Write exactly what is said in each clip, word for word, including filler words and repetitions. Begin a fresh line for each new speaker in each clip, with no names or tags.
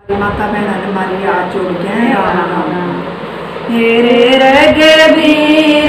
माता बहना ने मारी हाथ जोड़ के
हेरे रघुवीर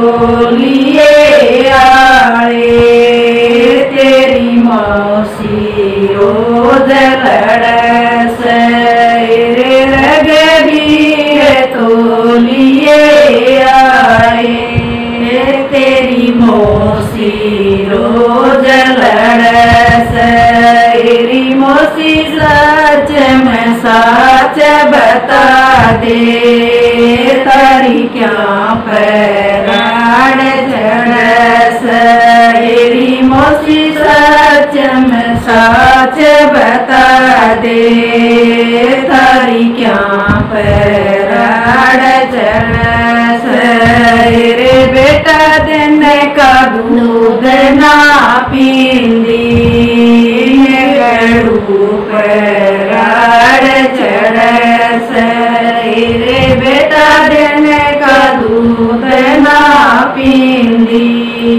तोलिए आए तेरी मौसी रोज लड़स। हेरे रघुवीर तोलिए आए तेरी मौसी रोज लड़स। तेरी मौसी सच में सच बता दे तारी क्या पैराड़ जड़स। तेरी मौसी सच में सच बता दे तारी क्या पैराड़ जड़स। रे बेटा दिन का दूध ना पींदी पैराड़ चढ़स। रे बेटा दिन का दूध ना पींदी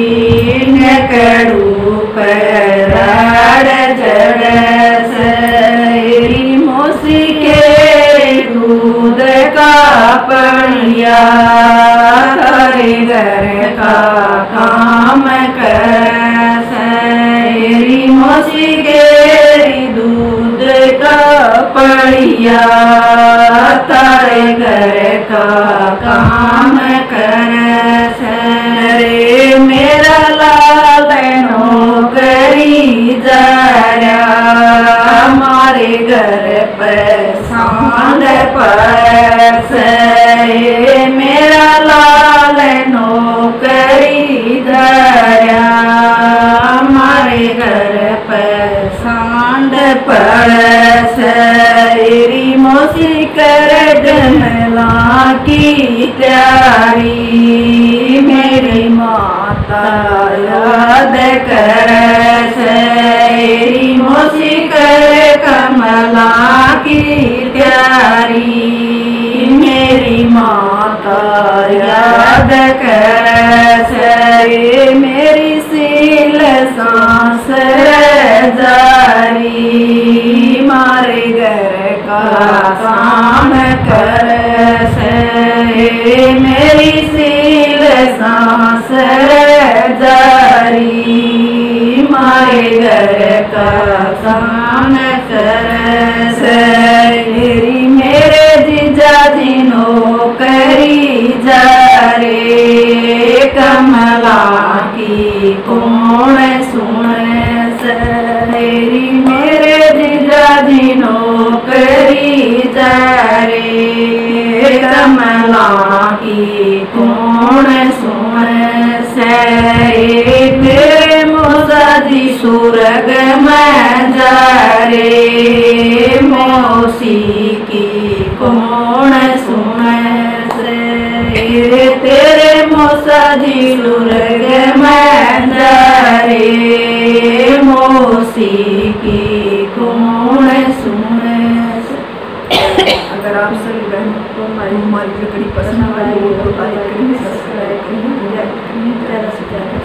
कड़ू पैराड़ चढ़स। री मौसी के दूध का पड़िया तारे घर का काम करस। री मौसी के दूध का पड़िया तारे घर का काम करस। रे मेरा लाल नौकरी जरा हमारे घर पर सांड परस। मेरा लाल नौकरी जरा हमारे घर पर सांड परस। री मौसी कर जमला की तैयारी मेरी माता याद करस। री मौसी कर कमला की तैयारी मेरी माता याद करस। मेरी सील सांस जारी मारे घर का काम करस। मेरी सील सांस जारी मारे घर का काम करस। मेरे जीजा जी नौकरी जा रे कमला की कौन सुनस। मेरे जीजा जी नौकरी जा रे कमला की कौन सुनस। मेरे मौसा जी सुरग में जा रे मौसी की कौन सुनस। तेरे मौसा जी सुरग में जा रे मौसी की कौन सुनस।
अगर आप सभी बहनों को हमारी हमारी लकड़ी पसंद आई हो तो लाइक करिए, सब्सक्राइब करिए, ज़्यादा से ज़्यादा